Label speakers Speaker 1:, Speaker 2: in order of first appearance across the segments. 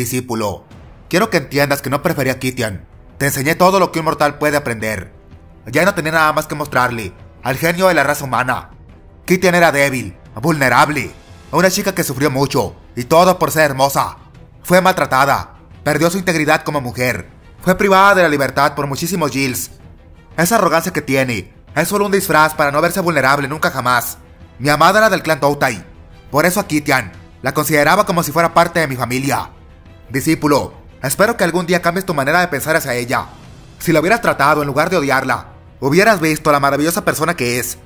Speaker 1: Discípulo, quiero que entiendas que no preferí a Kythian. Te enseñé todo lo que un mortal puede aprender. Ya no tenía nada más que mostrarle al genio de la raza humana. Kythian era débil, vulnerable, una chica que sufrió mucho, y todo por ser hermosa. Fue maltratada, perdió su integridad como mujer, fue privada de la libertad por muchísimos Gils. Esa arrogancia que tiene es solo un disfraz para no verse vulnerable nunca jamás. Mi amada era del clan Toutai, por eso a Kythian la consideraba como si fuera parte de mi familia. Discípulo, espero que algún día cambies tu manera de pensar hacia ella. Si la hubieras tratado en lugar de odiarla, hubieras visto la maravillosa persona que es.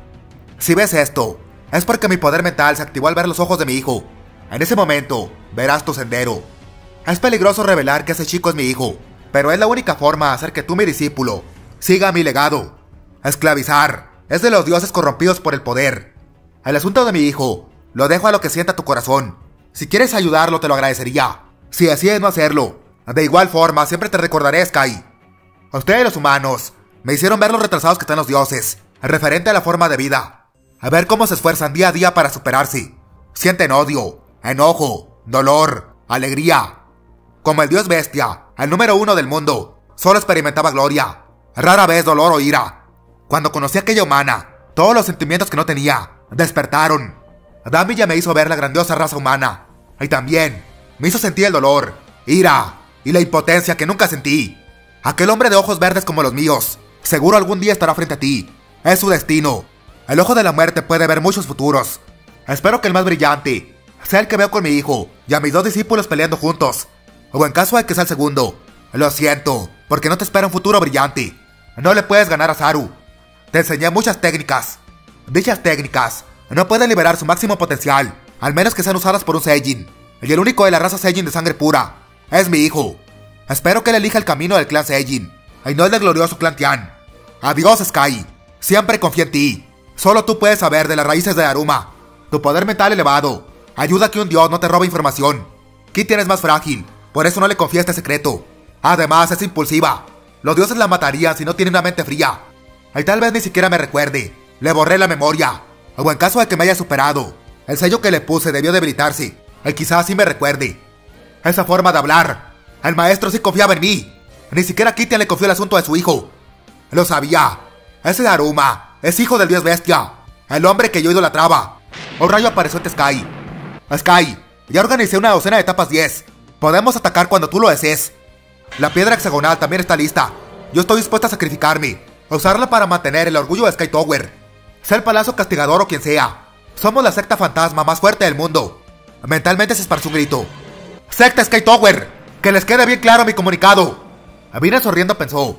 Speaker 1: Si ves esto, es porque mi poder mental se activó al ver los ojos de mi hijo. En ese momento, verás tu sendero. Es peligroso revelar que ese chico es mi hijo, pero es la única forma de hacer que tú, mi discípulo, siga mi legado. Esclavizar es de los dioses corrompidos por el poder. El asunto de mi hijo, lo dejo a lo que sienta tu corazón. Si quieres ayudarlo, te lo agradecería. Si decides no hacerlo, de igual forma, siempre te recordaré, Sky. Ustedes los humanos me hicieron ver los retrasados que están los dioses, referente a la forma de vida. A ver cómo se esfuerzan día a día para superarse. Sienten odio, enojo, dolor, alegría. Como el dios bestia, el número 1 del mundo, solo experimentaba gloria, rara vez dolor o ira. Cuando conocí a aquella humana, todos los sentimientos que no tenía despertaron. Dami ya me hizo ver la grandiosa raza humana, y también me hizo sentir el dolor, ira y la impotencia que nunca sentí. Aquel hombre de ojos verdes como los míos, seguro algún día estará frente a ti. Es su destino. El ojo de la muerte puede ver muchos futuros. Espero que el más brillante sea el que veo con mi hijo y a mis 2 discípulos peleando juntos. O en caso de que sea el segundo, lo siento, porque no te espera un futuro brillante. No le puedes ganar a Saru. Te enseñé muchas técnicas. Dichas técnicas no pueden liberar su máximo potencial, al menos que sean usadas por un Saiyajin. Y el único de la raza Saiyajin de sangre pura es mi hijo. Espero que él elija el camino del clan Saiyajin y no el del glorioso clan Tian. Adiós, Sky. Siempre confío en ti. Solo tú puedes saber de las raíces de Daruma. Tu poder mental elevado ayuda a que un dios no te robe información. Kythian es más frágil, por eso no le confía este secreto. Además, es impulsiva. Los dioses la matarían si no tiene una mente fría. Y tal vez ni siquiera me recuerde. Le borré la memoria. O en caso de que me haya superado, el sello que le puse debió debilitarse. Y quizás sí me recuerde. Esa forma de hablar. El maestro sí confiaba en mí. Ni siquiera Kythian le confió el asunto de su hijo. Lo sabía. Ese Daruma es hijo del dios bestia, el hombre que yo idolatraba. Un rayo apareció ante Sky. Sky, ya organicé una docena de etapas 10. Podemos atacar cuando tú lo desees. La piedra hexagonal también está lista. Yo estoy dispuesto a sacrificarme, a usarla para mantener el orgullo de Sky Tower. Sea el palacio castigador o quien sea, somos la secta fantasma más fuerte del mundo. Mentalmente se esparció un grito. ¡Secta Sky Tower! ¡Que les quede bien claro mi comunicado! Abina sonriendo pensó.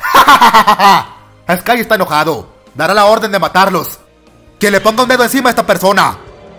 Speaker 1: ¡Ja! Sky está enojado. Dará la orden de matarlos. ¡Que le ponga un dedo encima a esta persona!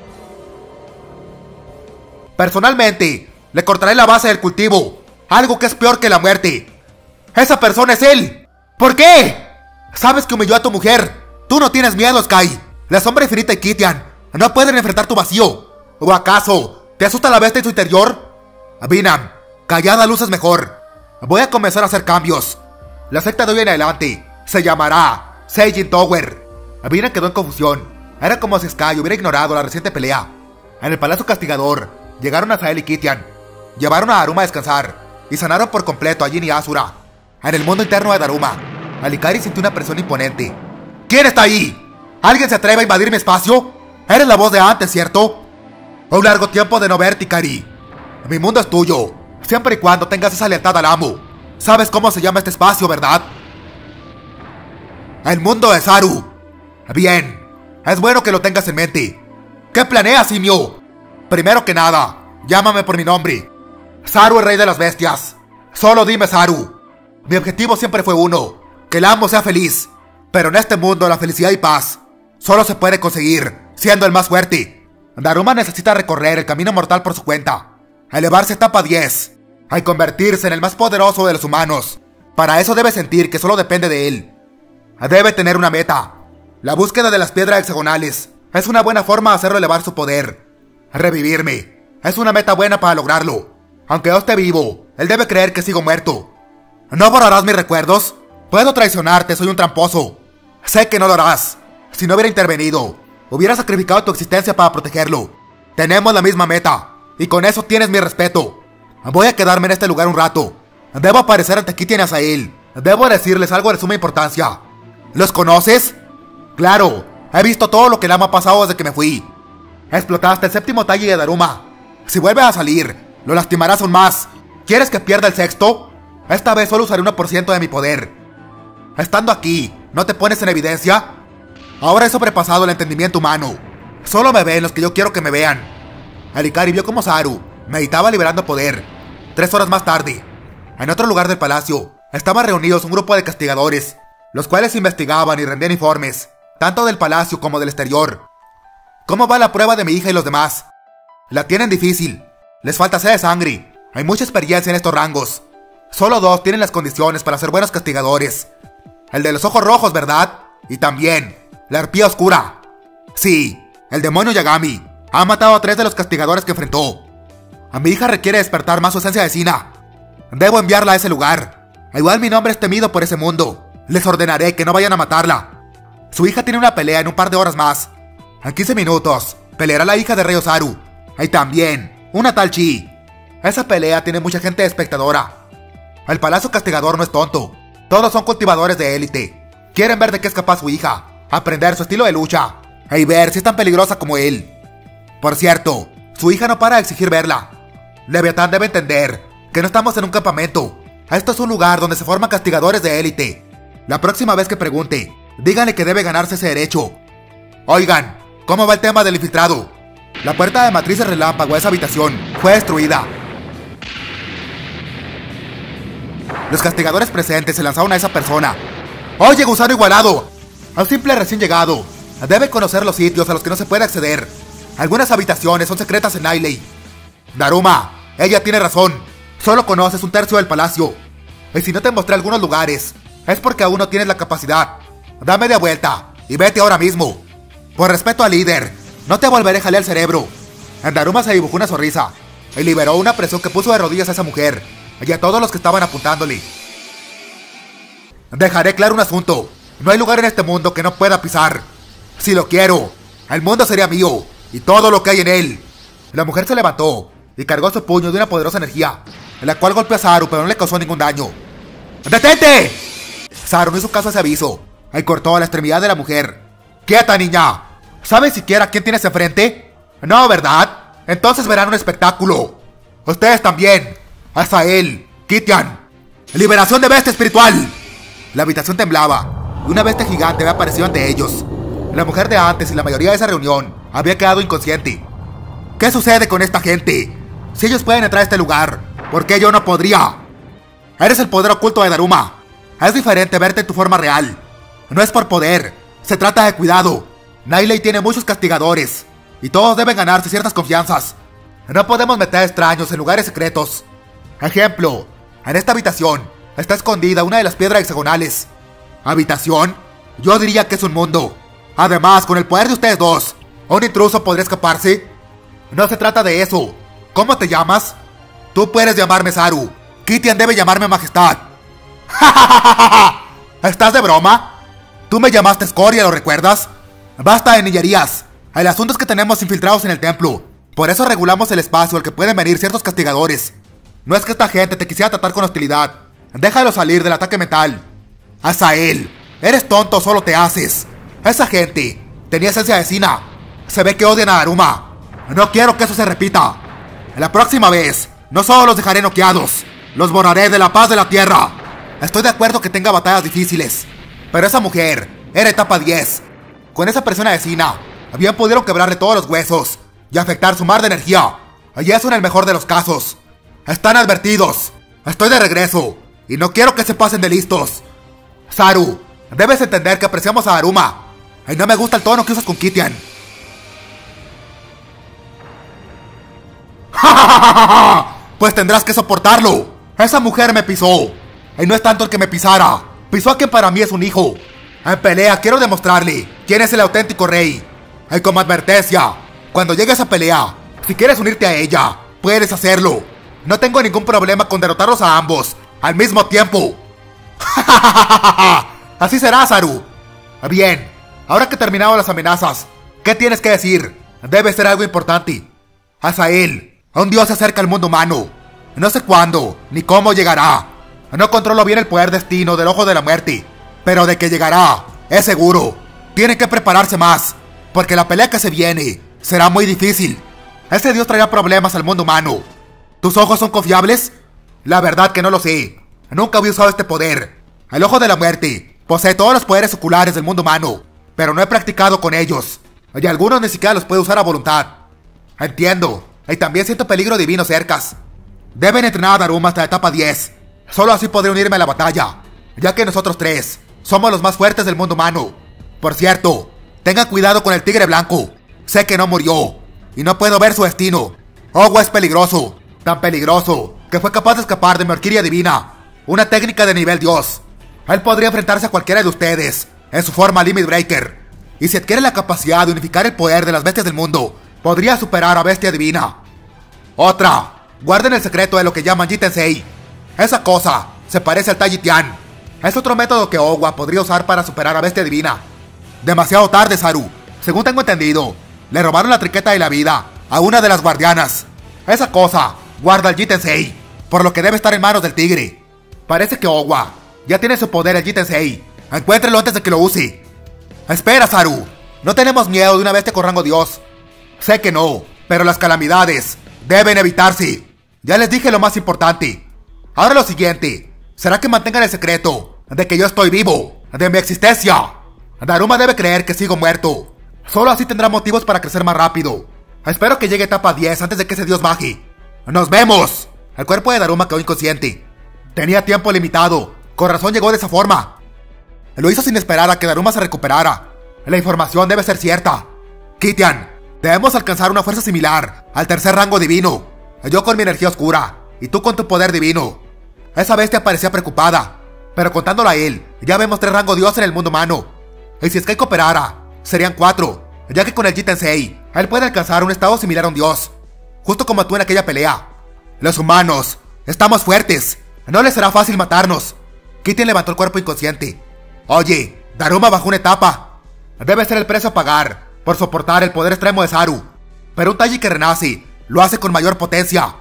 Speaker 1: Personalmente, le cortaré la base del cultivo. Algo que es peor que la muerte. ¡Esa persona es él! ¿Por qué? Sabes que humilló a tu mujer. Tú no tienes miedo, Sky. La sombra infinita y Kythian no pueden enfrentar tu vacío. ¿O acaso te asusta la bestia en su interior? Vinam, callada luz es mejor. Voy a comenzar a hacer cambios. La secta de hoy en adelante se llamará Saiyajin Tower. Vinam quedó en confusión. Era como si Sky hubiera ignorado la reciente pelea. En el palacio castigador llegaron Azael y Kythian. Llevaron a Daruma a descansar y sanaron por completo a Jin y Asura. En el mundo interno de Daruma, Alikari sintió una presión imponente. ¿Quién está ahí? ¿Alguien se atreve a invadir mi espacio? Eres la voz de antes, ¿cierto? Un largo tiempo de no verte, Ikari. Mi mundo es tuyo, siempre y cuando tengas esa lealtad al amo. ¿Sabes cómo se llama este espacio, verdad? El mundo de Saru. Bien, es bueno que lo tengas en mente. ¿Qué planeas, simio? Primero que nada, llámame por mi nombre. Saru, el rey de las bestias. Solo dime Saru. Mi objetivo siempre fue uno: que el amo sea feliz. Pero en este mundo la felicidad y paz solo se puede conseguir siendo el más fuerte. Daruma necesita recorrer el camino mortal por su cuenta, elevarse a etapa 10 y convertirse en el más poderoso de los humanos. Para eso debe sentir que solo depende de él. Debe tener una meta. La búsqueda de las piedras hexagonales es una buena forma de hacerlo elevar su poder. Revivirme es una meta buena para lograrlo. Aunque yo esté vivo, él debe creer que sigo muerto. ¿No borrarás mis recuerdos? Puedo traicionarte, soy un tramposo. Sé que no lo harás. Si no hubiera intervenido, hubiera sacrificado tu existencia para protegerlo. Tenemos la misma meta, y con eso tienes mi respeto. Voy a quedarme en este lugar un rato. Debo aparecer ante Kitian y Azael. Debo decirles algo de suma importancia. ¿Los conoces? Claro, he visto todo lo que le ha pasado desde que me fui. Explotaste el séptimo talle de Daruma. Si vuelves a salir, lo lastimarás aún más. ¿Quieres que pierda el sexto? Esta vez solo usaré 1% de mi poder. Estando aquí, ¿no te pones en evidencia? Ahora he sobrepasado el entendimiento humano. Solo me ven los que yo quiero que me vean. El Ikari vio como Saru meditaba liberando poder. 3 horas más tarde, en otro lugar del palacio, estaban reunidos un grupo de castigadores, los cuales investigaban y rendían informes, tanto del palacio como del exterior. ¿Cómo va la prueba de mi hija y los demás? La tienen difícil. Les falta sed de sangre. Hay mucha experiencia en estos rangos. Solo 2 tienen las condiciones para ser buenos castigadores. El de los ojos rojos, ¿verdad? Y también la arpía oscura. Sí, el demonio Yagami ha matado a 3 de los castigadores que enfrentó. A mi hija requiere despertar más su esencia vecina. Debo enviarla a ese lugar. Igual mi nombre es temido por ese mundo. Les ordenaré que no vayan a matarla. Su hija tiene una pelea en un par de horas más. En 15 minutos, peleará la hija de Rey Osaru. Y también, una tal Chi. Esa pelea tiene mucha gente espectadora. El Palacio Castigador no es tonto. Todos son cultivadores de élite. Quieren ver de qué es capaz su hija, aprender su estilo de lucha, y ver si es tan peligrosa como él. Por cierto, su hija no para de exigir verla. Leviatán debe entender que no estamos en un campamento. Esto es un lugar donde se forman castigadores de élite. La próxima vez que pregunte, díganle que debe ganarse ese derecho. Oigan, ¿cómo va el tema del infiltrado? La puerta de matrices relámpago a esa habitación fue destruida. Los castigadores presentes se lanzaron a esa persona. ¡Oye, gusano igualado! A un simple recién llegado. Debe conocer los sitios a los que no se puede acceder. Algunas habitaciones son secretas en Ailey. Daruma, ella tiene razón. Solo conoces 1/3 del palacio. Y si no te mostré algunos lugares, es porque aún no tienes la capacidad. Da media vuelta y vete ahora mismo. Por respeto al líder, no te volveré a jalar el cerebro. En Daruma se dibujó una sonrisa y liberó una presión que puso de rodillas a esa mujer y a todos los que estaban apuntándole. Dejaré claro un asunto. No hay lugar en este mundo que no pueda pisar. Si lo quiero, el mundo sería mío y todo lo que hay en él. La mujer se levantó y cargó su puño de una poderosa energía, en la cual golpeó a Saru pero no le causó ningún daño. ¡Detente! Saru no hizo caso a ese aviso y cortó a la extremidad de la mujer. ¡Quieta, niña! ¿Sabes siquiera quién tienes enfrente? No, ¿verdad? Entonces verán un espectáculo. Ustedes también. Azael, Kitian. ¡Liberación de bestia espiritual! La habitación temblaba y una bestia gigante había aparecido ante ellos. La mujer de antes y la mayoría de esa reunión había quedado inconsciente. ¿Qué sucede con esta gente? Si ellos pueden entrar a este lugar, ¿por qué yo no podría? Eres el poder oculto de Daruma. Es diferente verte en tu forma real. No es por poder, se trata de cuidado. Ailey tiene muchos castigadores y todos deben ganarse ciertas confianzas. No podemos meter extraños en lugares secretos. Ejemplo, en esta habitación está escondida una de las piedras hexagonales. ¿Habitación? Yo diría que es un mundo. Además, con el poder de ustedes dos, ¿un intruso podría escaparse? No se trata de eso. ¿Cómo te llamas? Tú puedes llamarme Saru. Kitian debe llamarme Majestad. ¿Estás de broma? Tú me llamaste Escoria, ¿lo recuerdas? Basta de niñerías. El asunto es que tenemos infiltrados en el templo. Por eso regulamos el espacio al que pueden venir ciertos castigadores. No es que esta gente te quisiera tratar con hostilidad. Déjalo salir del ataque mental. Azael, eres tonto, solo te haces. Esa gente tenía esencia vecina. Se ve que odian a Daruma. No quiero que eso se repita. La próxima vez, no solo los dejaré noqueados, los borraré de la paz de la tierra. Estoy de acuerdo que tenga batallas difíciles, pero esa mujer era etapa 10. Con esa persona vecina, habían podido quebrarle todos los huesos y afectar su mar de energía. Y eso en el mejor de los casos. Están advertidos. Estoy de regreso y no quiero que se pasen de listos. Saru, debes entender que apreciamos a Daruma y no me gusta el tono que usas con Kitian. Pues tendrás que soportarlo. Esa mujer me pisó. Y no es tanto el que me pisara. Pisó a quien para mí es un hijo. En pelea quiero demostrarle quién es el auténtico rey. Y como advertencia, cuando llegue esa pelea, si quieres unirte a ella, puedes hacerlo. No tengo ningún problema con derrotarlos a ambos al mismo tiempo. Así será, Saru. Bien, ahora que he terminado las amenazas, ¿qué tienes que decir? Debe ser algo importante. Azael, un dios se acerca al mundo humano. No sé cuándo, ni cómo llegará. No controlo bien el poder destino del Ojo de la Muerte, pero de que llegará, es seguro. Tienen que prepararse más, porque la pelea que se viene será muy difícil. Ese dios traerá problemas al mundo humano. ¿Tus ojos son confiables? La verdad que no lo sé. Nunca había usado este poder. El Ojo de la Muerte posee todos los poderes oculares del mundo humano, pero no he practicado con ellos, y algunos ni siquiera los puedo usar a voluntad. Entiendo, y también siento peligro divino cercas. Deben entrenar a Daruma hasta la etapa 10. Solo así podré unirme a la batalla, ya que nosotros tres somos los más fuertes del mundo humano. Por cierto, tengan cuidado con el tigre blanco. Sé que no murió, y no puedo ver su destino. Ogwa es peligroso, tan peligroso, que fue capaz de escapar de mi orquídea divina, una técnica de nivel dios. Él podría enfrentarse a cualquiera de ustedes, en su forma Limit Breaker. Y si adquiere la capacidad de unificar el poder de las bestias del mundo, podría superar a Bestia Divina. Otra, guarden el secreto de lo que llaman Jitensei. Esa cosa se parece al Tai Tian. Es otro método que Ogwa podría usar para superar a Bestia Divina. Demasiado tarde, Saru. Según tengo entendido, le robaron la triqueta de la vida a una de las guardianas. Esa cosa guarda el Jitensei, por lo que debe estar en manos del tigre. Parece que Ogwa ya tiene su poder el Jitensei. Encuéntrelo antes de que lo use. Espera, Saru. No tenemos miedo de una bestia con rango dios. Sé que no, pero las calamidades deben evitarse. Ya les dije lo más importante. Ahora lo siguiente. Será que mantengan el secreto de que yo estoy vivo, de mi existencia. Daruma debe creer que sigo muerto. Solo así tendrá motivos para crecer más rápido. Espero que llegue a etapa 10 antes de que ese dios baje. ¡Nos vemos! El cuerpo de Daruma quedó inconsciente. Tenía tiempo limitado. Con razón llegó de esa forma. Lo hizo sin esperar a que Daruma se recuperara. La información debe ser cierta. Kitian, debemos alcanzar una fuerza similar al tercer rango divino. Yo con mi energía oscura y tú con tu poder divino. Esa bestia parecía preocupada, pero contándolo a él, ya vemos 3 rangos dios en el mundo humano. Y si Sky cooperara, serían 4, ya que con el Jitensei, él puede alcanzar un estado similar a un dios. Justo como tú en aquella pelea. Los humanos estamos fuertes. No les será fácil matarnos. Kitian levantó el cuerpo inconsciente. Oye, Daruma bajó una etapa. Debe ser el precio a pagar por soportar el poder extremo de Saru. Pero un Taiji que renace lo hace con mayor potencia.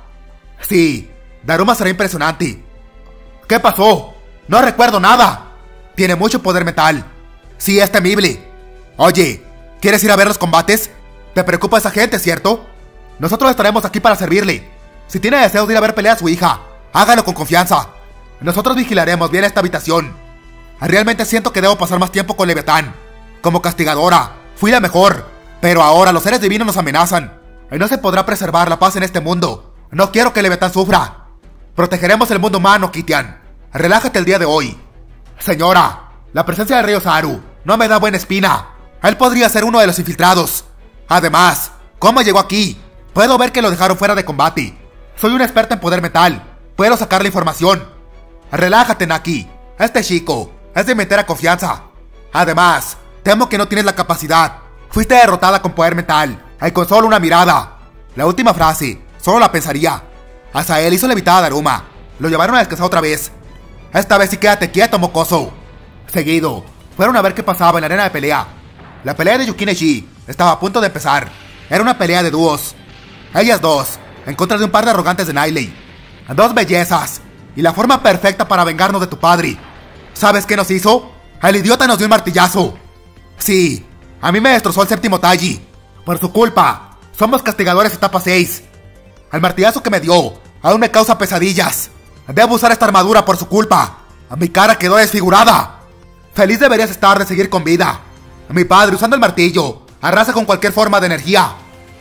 Speaker 1: Sí, Daruma será impresionante. ¿Qué pasó? No recuerdo nada. Tiene mucho poder mental. Sí, es temible. Oye, ¿quieres ir a ver los combates? ¿Te preocupa esa gente, cierto? Nosotros estaremos aquí para servirle. Si tiene deseos de ir a ver pelear a su hija, hágalo con confianza. Nosotros vigilaremos bien esta habitación. Realmente siento que debo pasar más tiempo con Leviatán. Como castigadora, fui la mejor. Pero ahora los seres divinos nos amenazan. Y no se podrá preservar la paz en este mundo. No quiero que Leviatán sufra. Protegeremos el mundo humano, Kitian. Relájate el día de hoy. Señora, la presencia del rey Osaru no me da buena espina. Él podría ser uno de los infiltrados. Además, ¿cómo llegó aquí? Puedo ver que lo dejaron fuera de combate. Soy una experta en poder mental. Puedo sacar la información. Relájate, Naki. Este chico es de mi entera confianza. Además, temo que no tienes la capacidad. Fuiste derrotada con poder mental y con solo una mirada. La última frase, solo la pensaría. Azael hizo levitar a Daruma. Lo llevaron a descansar otra vez. Esta vez sí quédate quieto, mocoso. Seguido, fueron a ver qué pasaba en la arena de pelea. La pelea de Yukineji estaba a punto de empezar. Era una pelea de dúos. Ellas dos, en contra de un par de arrogantes de Niley. 2 bellezas, y la forma perfecta para vengarnos de tu padre. ¿Sabes qué nos hizo? El idiota nos dio un martillazo. Sí, a mí me destrozó el 7º Taiji. Por su culpa, somos castigadores etapa 6. El martillazo que me dio aún me causa pesadillas. Debo usar esta armadura por su culpa. Mi cara quedó desfigurada. Feliz deberías estar de seguir con vida. Mi padre, usando el martillo, arrasa con cualquier forma de energía.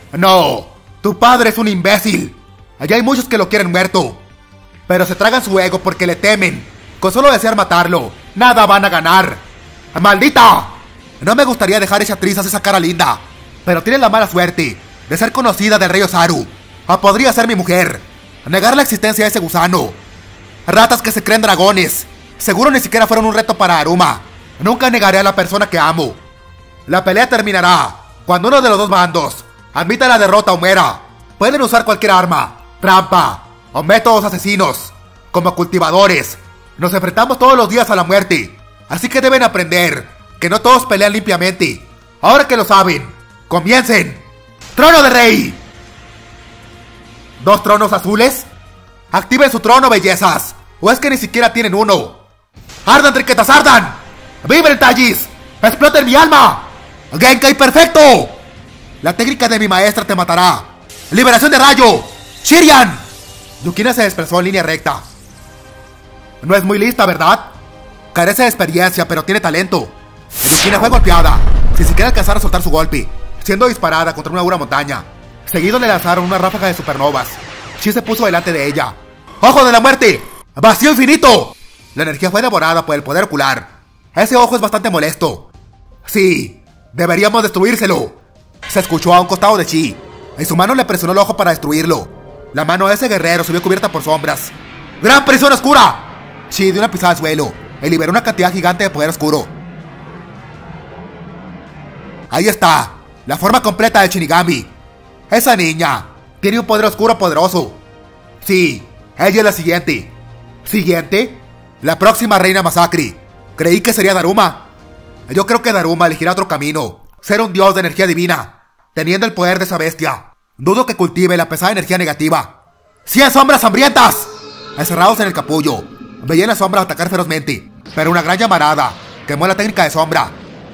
Speaker 1: No, tu padre es un imbécil. Allá hay muchos que lo quieren muerto, pero se tragan su ego porque le temen. Con solo desear matarlo, nada van a ganar. ¡Maldita! No me gustaría dejar esa trizas esa cara linda, pero tienes la mala suerte de ser conocida del rey Osaru. Podría ser mi mujer. Negar la existencia de ese gusano. Ratas que se creen dragones. Seguro ni siquiera fueron un reto para Daruma. Nunca negaré a la persona que amo. La pelea terminará cuando uno de los dos bandos admita la derrota o muera. Pueden usar cualquier arma, trampa o métodos asesinos. Como cultivadores, nos enfrentamos todos los días a la muerte. Así que deben aprender que no todos pelean limpiamente. Ahora que lo saben, comiencen. ¡Trono de rey! ¿2 tronos azules? ¡Activen su trono, bellezas! ¿O es que ni siquiera tienen uno? ¡Ardan, triquetas, ardan! ¡Vibren, Tallis! ¡Exploten mi alma! ¡Genkai perfecto! La técnica de mi maestra te matará. ¡Liberación de rayo! ¡Shirian! Yukina se desplazó en línea recta. No es muy lista, ¿verdad? Carece de experiencia, pero tiene talento. Yukina fue golpeada, sin siquiera alcanzar a soltar su golpe, siendo disparada contra una dura montaña. Seguido le lanzaron una ráfaga de supernovas. Chi se puso delante de ella. ¡Ojo de la muerte! ¡Vacío infinito! La energía fue devorada por el poder ocular. Ese ojo es bastante molesto. Sí, deberíamos destruírselo. Se escuchó a un costado de Chi, y su mano le presionó el ojo para destruirlo. La mano de ese guerrero se vio cubierta por sombras. ¡Gran prisión oscura! Chi dio una pisada al suelo y liberó una cantidad gigante de poder oscuro. Ahí está, la forma completa de Shinigami. Esa niña tiene un poder oscuro poderoso. Sí, ella es la siguiente. ¿Siguiente? La próxima reina Masacre. Creí que sería Daruma. Yo creo que Daruma elegirá otro camino. Ser un dios de energía divina, teniendo el poder de esa bestia. Dudo que cultive la pesada energía negativa. ¡100 sombras hambrientas! Encerrados en el capullo, veían las sombras atacar ferozmente, pero una gran llamarada quemó la técnica de sombra.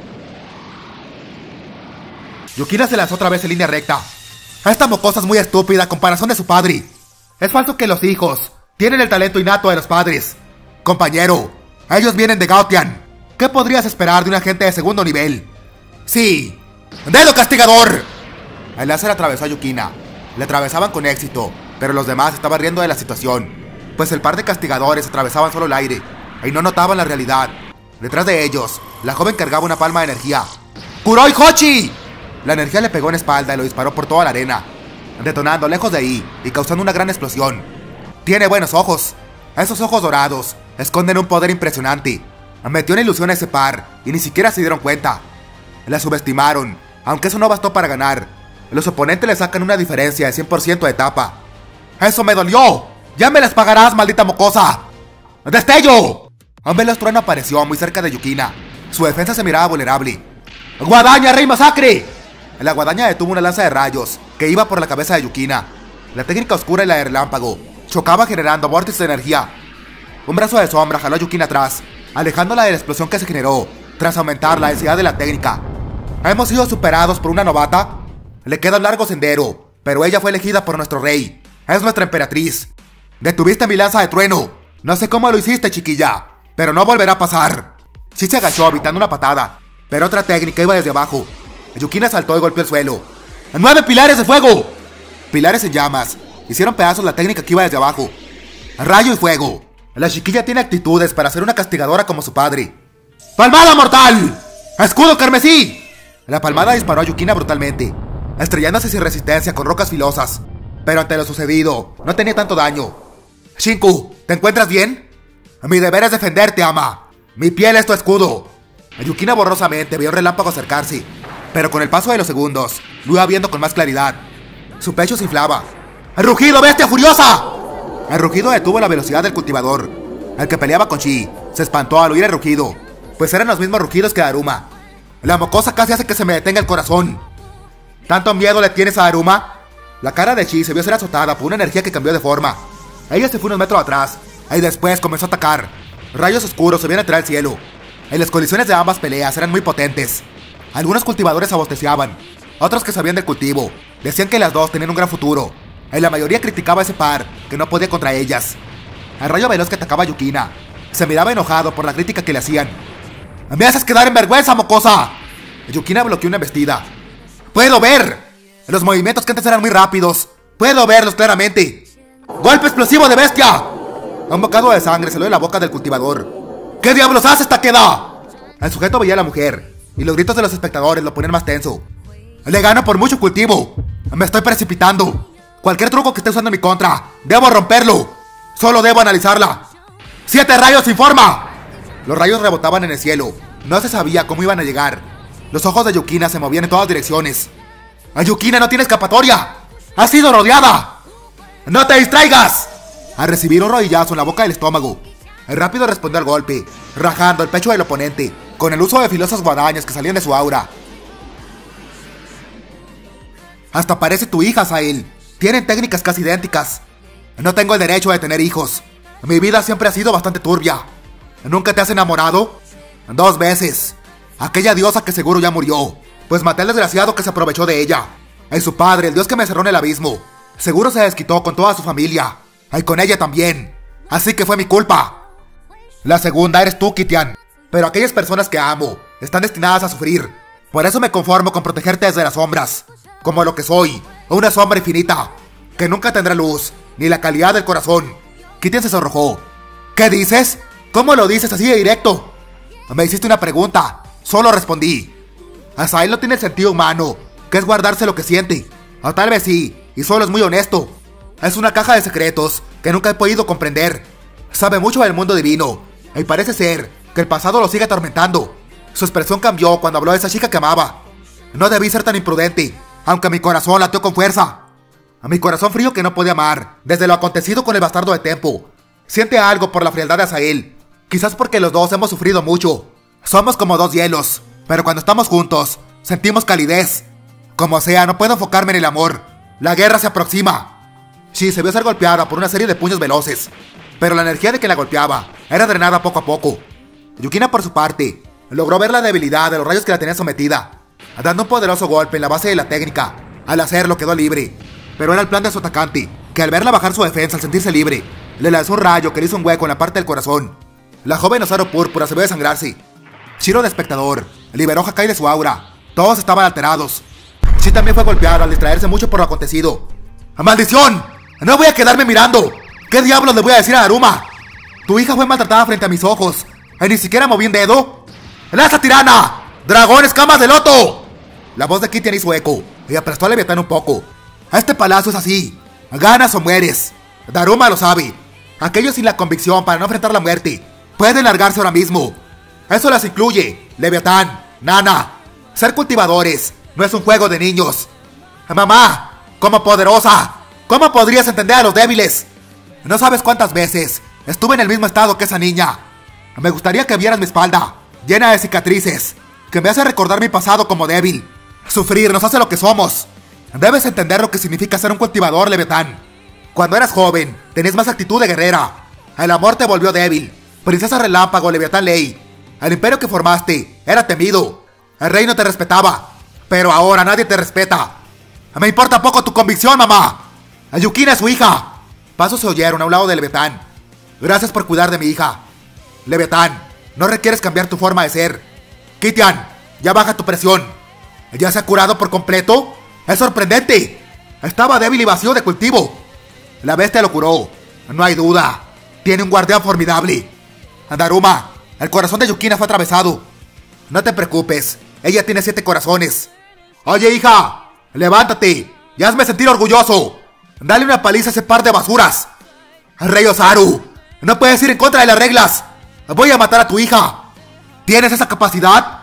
Speaker 1: Yukina se lanzó otra vez en línea recta. Esta mocosa es muy estúpida a comparación de su padre. Es falso que los hijos tienen el talento innato de los padres. Compañero, ellos vienen de Gaotian. ¿Qué podrías esperar de un agente de segundo nivel? ¡Sí! ¡Dedo castigador! El láser atravesó a Yukina. Le atravesaban con éxito, pero los demás estaban riendo de la situación, pues el par de castigadores atravesaban solo el aire y no notaban la realidad. Detrás de ellos, la joven cargaba una palma de energía. ¡Kuroi Hochi! La energía le pegó en la espalda y lo disparó por toda la arena, detonando lejos de ahí y causando una gran explosión. Tiene buenos ojos. Esos ojos dorados esconden un poder impresionante. Metió en ilusión a ese par y ni siquiera se dieron cuenta. La subestimaron, aunque eso no bastó para ganar. Los oponentes le sacan una diferencia de 100% de etapa. ¡Eso me dolió! ¡Ya me las pagarás, maldita mocosa! ¡Destello! Un veloz trueno apareció muy cerca de Yukina. Su defensa se miraba vulnerable. ¡Guadaña, rey masacre! La guadaña detuvo una lanza de rayos que iba por la cabeza de Yukina. La técnica oscura y la de relámpago chocaba generando vórtices de energía. Un brazo de sombra jaló a Yukina atrás, alejándola de la explosión que se generó tras aumentar la densidad de la técnica. ¿Hemos sido superados por una novata? Le queda un largo sendero, pero ella fue elegida por nuestro rey. Es nuestra emperatriz. Detuviste mi lanza de trueno. No sé cómo lo hiciste, chiquilla, pero no volverá a pasar. Sí se agachó evitando una patada, pero otra técnica iba desde abajo. Yukina saltó y golpeó el suelo. ¡9 pilares de fuego! Pilares en llamas hicieron pedazos la técnica que iba desde abajo. Rayo y fuego. La chiquilla tiene actitudes para ser una castigadora como su padre. ¡Palmada mortal! ¡Escudo carmesí! La palmada disparó a Yukina brutalmente, estrellándose sin resistencia con rocas filosas. Pero ante lo sucedido, no tenía tanto daño. Shinku, ¿te encuentras bien? Mi deber es defenderte, ama. Mi piel es tu escudo. Yukina borrosamente vio un relámpago acercarse, pero con el paso de los segundos, lo iba viendo con más claridad. Su pecho se inflaba. ¡Rugido, bestia furiosa! El rugido detuvo la velocidad del cultivador. El que peleaba con Chi se espantó al oír el rugido, pues eran los mismos rugidos que Daruma. La mocosa casi hace que se me detenga el corazón. ¿Tanto miedo le tienes a Daruma? La cara de Chi se vio ser azotada por una energía que cambió de forma. Ella se fue unos metros atrás y después comenzó a atacar. Rayos oscuros se vieron entrar al cielo. Y las colisiones de ambas peleas eran muy potentes. Algunos cultivadores abosteciaban, otros que sabían del cultivo decían que las dos tenían un gran futuro, y la mayoría criticaba a ese par que no podía contra ellas. El rayo veloz que atacaba a Yukina se miraba enojado por la crítica que le hacían. ¡Me haces quedar en vergüenza, mocosa! Yukina bloqueó una embestida. ¡Puedo ver! Los movimientos que antes eran muy rápidos, puedo verlos claramente. ¡Golpe explosivo de bestia! Un bocado de sangre salió de la boca del cultivador. ¿Qué diablos haces, Takeda? El sujeto veía a la mujer y los gritos de los espectadores lo ponían más tenso. Le gano por mucho cultivo. Me estoy precipitando. Cualquier truco que esté usando en mi contra, debo romperlo. Solo debo analizarla. ¡7 rayos sin forma! Los rayos rebotaban en el cielo. No se sabía cómo iban a llegar. Los ojos de Yukina se movían en todas direcciones. ¡Yukina no tiene escapatoria! ¡Ha sido rodeada! ¡No te distraigas! Al recibir un rodillazo en la boca del estómago, el rápido respondió al golpe, rajando el pecho del oponente con el uso de filosas guadañas que salían de su aura. Hasta parece tu hija, Sael. Tienen técnicas casi idénticas. No tengo el derecho de tener hijos. Mi vida siempre ha sido bastante turbia. ¿Nunca te has enamorado? 2 veces. Aquella diosa que seguro ya murió, pues maté al desgraciado que se aprovechó de ella. Y su padre, el dios que me cerró en el abismo, seguro se desquitó con toda su familia. Y con ella también. Así que fue mi culpa. La segunda eres tú, Kitian. Pero aquellas personas que amo están destinadas a sufrir. Por eso me conformo con protegerte desde las sombras. Como lo que soy, una sombra infinita, que nunca tendrá luz, ni la calidad del corazón. Kitian se sonrojó. ¿Qué dices? ¿Cómo lo dices así de directo? Me hiciste una pregunta, solo respondí. Azael no tiene el sentido humano, que es guardarse lo que siente. O tal vez sí, y solo es muy honesto. Es una caja de secretos que nunca he podido comprender. Sabe mucho del mundo divino, y parece ser que el pasado lo sigue atormentando. Su expresión cambió cuando habló de esa chica que amaba. No debí ser tan imprudente, aunque mi corazón latió con fuerza. A mi corazón frío que no puede amar, desde lo acontecido con el bastardo de Tempo, siente algo por la frialdad de Azael. Quizás porque los dos hemos sufrido mucho. Somos como 2 hielos, pero cuando estamos juntos, sentimos calidez. Como sea, no puedo enfocarme en el amor. La guerra se aproxima. Shi se vio ser golpeada por una serie de puños veloces, pero la energía de quien la golpeaba era drenada poco a poco. Yukina, por su parte, logró ver la debilidad de los rayos que la tenían sometida, dando un poderoso golpe en la base de la técnica. Al hacerlo quedó libre, pero era el plan de su atacante, que al verla bajar su defensa al sentirse libre, le lanzó un rayo que le hizo un hueco en la parte del corazón. La joven Osaru Púrpura se vio desangrarse. Shiro, de espectador, liberó a Hakai de su aura. Todos estaban alterados. Shi también fue golpeado al distraerse mucho por lo acontecido. ¡Maldición! ¡No voy a quedarme mirando! ¿Qué diablos le voy a decir a Daruma? Tu hija fue maltratada frente a mis ojos, y ni siquiera moví un dedo. ¡Lanza tirana! ¡Dragón escamas de loto! La voz de Kitian hizo eco y aplastó a Leviatán un poco. Este palacio es así. Ganas o mueres. Daruma lo sabe. Aquellos sin la convicción para no enfrentar la muerte pueden largarse ahora mismo. Eso las incluye, Leviatán, Nana. Ser cultivadores no es un juego de niños. Mamá, como poderosa, ¿cómo podrías entender a los débiles? No sabes cuántas veces estuve en el mismo estado que esa niña. Me gustaría que vieras mi espalda, llena de cicatrices, que me hace recordar mi pasado como débil. Sufrir nos hace lo que somos. Debes entender lo que significa ser un cultivador, Leviatán. Cuando eras joven, tenías más actitud de guerrera. El amor te volvió débil. Princesa Relámpago, Leviatán Ley. El imperio que formaste era temido. El reino te respetaba, pero ahora nadie te respeta. Me importa poco tu convicción, mamá. Yukina es su hija. Pasos se oyeron a un lado de Leviatán. Gracias por cuidar de mi hija. Leviatán, no requieres cambiar tu forma de ser. Kitian, ya baja tu presión. ¿Ya se ha curado por completo? ¡Es sorprendente! Estaba débil y vacío de cultivo. La bestia lo curó, no hay duda. Tiene un guardián formidable. Daruma, el corazón de Yukina fue atravesado. No te preocupes, ella tiene 7 corazones. Oye, hija, levántate y hazme sentir orgulloso. Dale una paliza a ese par de basuras. Rey Osaru, no puedes ir en contra de las reglas. Voy a matar a tu hija. ¿Tienes esa capacidad?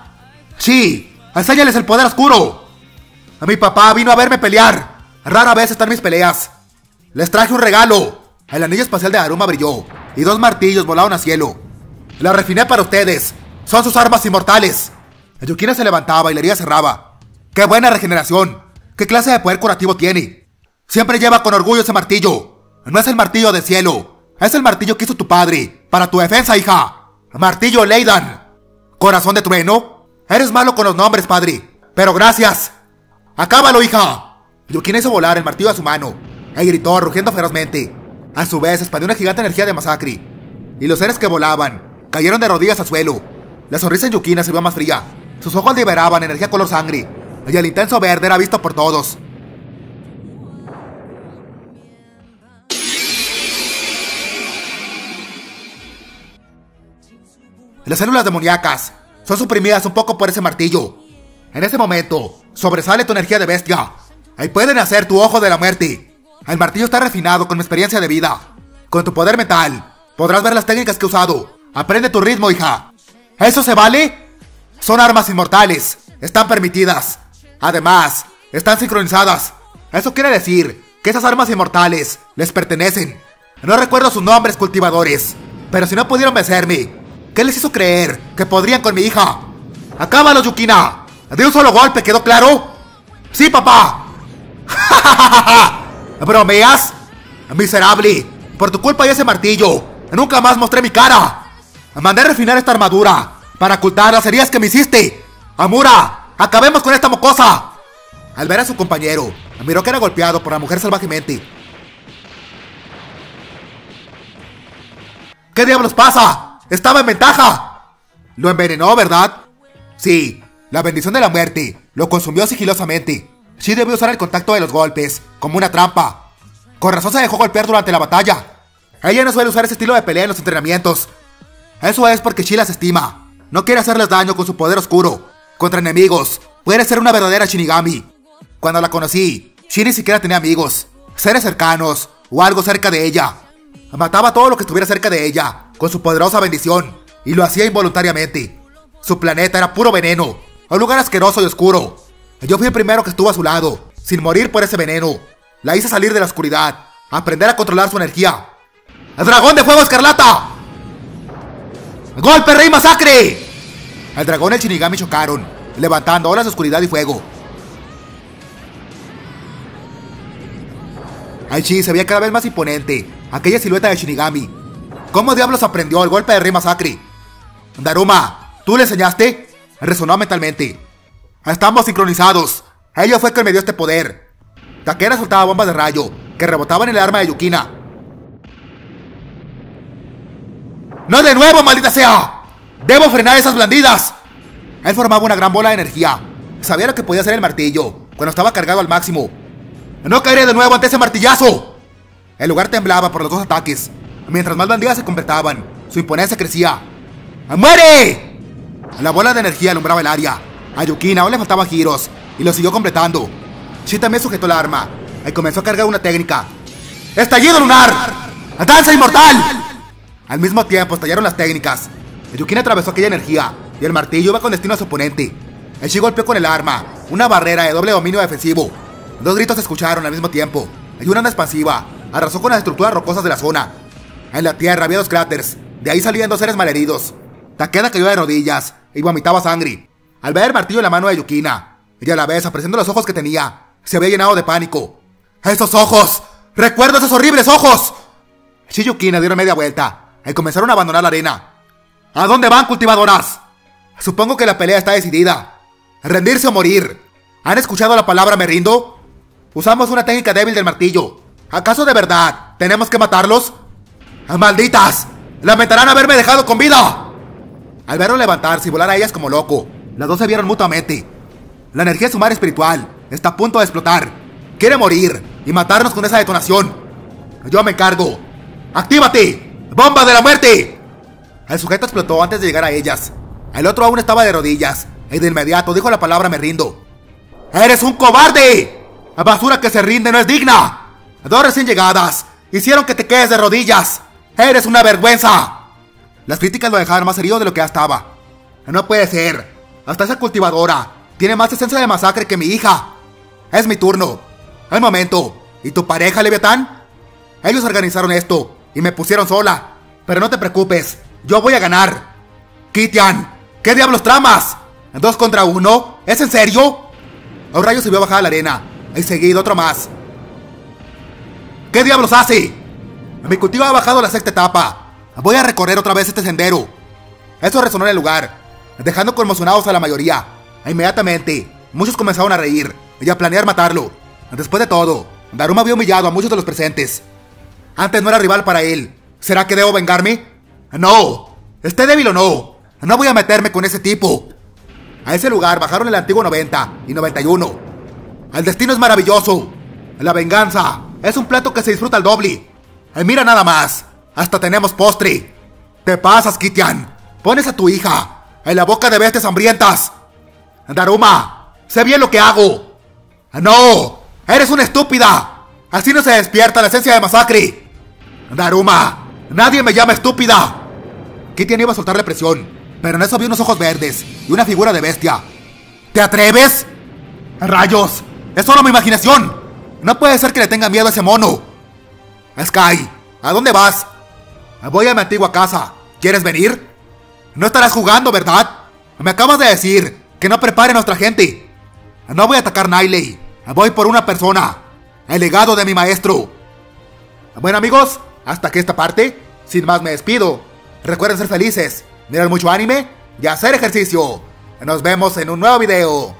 Speaker 1: Sí, enséñales el poder oscuro. Mi papá vino a verme pelear. Rara vez están mis peleas. Les traje un regalo. El anillo espacial de Daruma brilló y 2 martillos volaron al cielo. La refiné para ustedes. Son sus armas inmortales. Yukina se levantaba y la herida cerraba. ¡Qué buena regeneración! ¿Qué clase de poder curativo tiene? Siempre lleva con orgullo ese martillo. No es el martillo del cielo. Es el martillo que hizo tu padre para tu defensa, hija. Martillo Leidan. Corazón de trueno. Eres malo con los nombres, padre, pero gracias. ¡Acábalo, hija! Yukina hizo volar el martillo a su mano y gritó, rugiendo ferozmente. A su vez expandió una gigante energía de masacre, y los seres que volaban cayeron de rodillas al suelo. La sonrisa en Yukina se vio más fría. Sus ojos liberaban energía color sangre, y el intenso verde era visto por todos. Las células demoníacas son suprimidas un poco por ese martillo. En ese momento, sobresale tu energía de bestia. Ahí pueden hacer tu ojo de la muerte. El martillo está refinado con mi experiencia de vida. Con tu poder mental, podrás ver las técnicas que he usado. Aprende tu ritmo, hija. ¿Eso se vale? Son armas inmortales. Están permitidas. Además, están sincronizadas. Eso quiere decir que esas armas inmortales les pertenecen. No recuerdo sus nombres, cultivadores, pero si no pudieron vencerme, ¿qué les hizo creer que podrían con mi hija? ¡Acábalo, Yukina! ¿De un solo golpe quedó claro? ¡Sí, papá! ¿Bromeas? ¡Miserable! Por tu culpa y ese martillo, nunca más mostré mi cara. Mandé a refinar esta armadura para ocultar las heridas que me hiciste. ¡Amura! ¡Acabemos con esta mocosa! Al ver a su compañero, miró que era golpeado por la mujer salvajemente. ¿Qué diablos pasa? ¡Estaba en ventaja! Lo envenenó, ¿verdad? Sí, la bendición de la muerte lo consumió sigilosamente. Shi debió usar el contacto de los golpes como una trampa. Con razón se dejó golpear durante la batalla. Ella no suele usar ese estilo de pelea en los entrenamientos. Eso es porque Shi las estima. No quiere hacerles daño con su poder oscuro. Contra enemigos, puede ser una verdadera Shinigami. Cuando la conocí, Shi ni siquiera tenía amigos, seres cercanos o algo cerca de ella. Mataba a todo lo que estuviera cerca de ella con su poderosa bendición y lo hacía involuntariamente. Su planeta era puro veneno, un lugar asqueroso y oscuro. Yo fui el primero que estuvo a su lado, sin morir por ese veneno. La hice salir de la oscuridad, aprender a controlar su energía. ¡El dragón de fuego escarlata! ¡Golpe, rey masacre! El dragón y el Shinigami chocaron, levantando olas de oscuridad y fuego. Aichi se veía cada vez más imponente, aquella silueta de Shinigami. ¿Cómo diablos aprendió el golpe de rey masacre? Daruma, ¿tú le enseñaste? Resonó mentalmente. Estamos sincronizados. Ello fue quien me dio este poder. Takeda soltaba bombas de rayo que rebotaban en el arma de Yukina. ¡No de nuevo, maldita sea! ¡Debo frenar esas blandidas! Él formaba una gran bola de energía. Sabía lo que podía hacer el martillo cuando estaba cargado al máximo. ¡No caeré de nuevo ante ese martillazo! El lugar temblaba por los dos ataques. Mientras más bandidas se completaban, su imponencia crecía. ¡Muere! La bola de energía alumbraba el área. A Yukina aún le faltaban giros y lo siguió completando. Shi también sujetó la arma y comenzó a cargar una técnica. ¡Estallido lunar! ¡Danza inmortal! Al mismo tiempo estallaron las técnicas. Yukina atravesó aquella energía y el martillo iba con destino a su oponente. El Shi golpeó con el arma una barrera de doble dominio defensivo. Dos gritos se escucharon al mismo tiempo y una onda expansiva arrasó con las estructuras rocosas de la zona. En la tierra había dos cráteres, de ahí salían dos seres malheridos. Takeda cayó de rodillas y vomitaba sangre. Al ver el martillo en la mano de Yukina, y a la vez apreciando los ojos que tenía, se había llenado de pánico. ¡Esos ojos! ¡Recuerdo esos horribles ojos! Shi y Yukina dieron media vuelta y comenzaron a abandonar la arena. ¿A dónde van, cultivadoras? Supongo que la pelea está decidida. ¿Rendirse o morir? ¿Han escuchado la palabra me rindo? Usamos una técnica débil del martillo. ¿Acaso de verdad tenemos que matarlos? ¡Malditas! ¡Lamentarán haberme dejado con vida! Al verlo levantarse y volar a ellas como loco, las dos se vieron mutuamente. La energía sumar espiritual está a punto de explotar. Quiere morir y matarnos con esa detonación. Yo me encargo. ¡Actívate! ¡Bomba de la muerte! El sujeto explotó antes de llegar a ellas. El otro aún estaba de rodillas y de inmediato dijo la palabra me rindo. ¡Eres un cobarde! ¡La basura que se rinde no es digna! Dos recién llegadas hicieron que te quedes de rodillas. ¡Eres una vergüenza! Las críticas lo dejaron más herido de lo que ya estaba. No puede ser. Hasta esa cultivadora tiene más esencia de masacre que mi hija. Es mi turno. Al momento. ¿Y tu pareja, Leviatán? Ellos organizaron esto y me pusieron sola. Pero no te preocupes, yo voy a ganar. Kitian, ¿qué diablos tramas? ¿2 contra 1? ¿Es en serio? Un rayo se vio bajar a la arena y seguido otro más. ¿Qué diablos hace? Mi cultivo ha bajado la 6ª etapa. Voy a recorrer otra vez este sendero. Eso resonó en el lugar, dejando conmocionados a la mayoría. Inmediatamente, muchos comenzaron a reír y a planear matarlo. Después de todo, Daruma había humillado a muchos de los presentes. Antes no era rival para él. ¿Será que debo vengarme? No. Esté débil o no, no voy a meterme con ese tipo. A ese lugar bajaron el antiguo 90 y 91. El destino es maravilloso. La venganza es un plato que se disfruta al doble. Mira nada más. Hasta tenemos postre. Te pasas, Kitian. Pones a tu hija en la boca de bestias hambrientas. Daruma, sé bien lo que hago. No, eres una estúpida. Así no se despierta la esencia de masacre. Daruma, nadie me llama estúpida. Kitian iba a soltarle presión, pero en eso vio unos ojos verdes y una figura de bestia. ¿Te atreves? ¡Rayos! ¡Es solo mi imaginación! No puede ser que le tenga miedo a ese mono. Sky, ¿a dónde vas? Voy a mi antigua casa. ¿Quieres venir? No estarás jugando, ¿verdad? Me acabas de decir que no prepare a nuestra gente. No voy a atacar Niley. Voy por una persona. El legado de mi maestro. Bueno amigos, hasta aquí esta parte. Sin más me despido. Recuerden ser felices, mirar mucho anime y hacer ejercicio. Nos vemos en un nuevo video.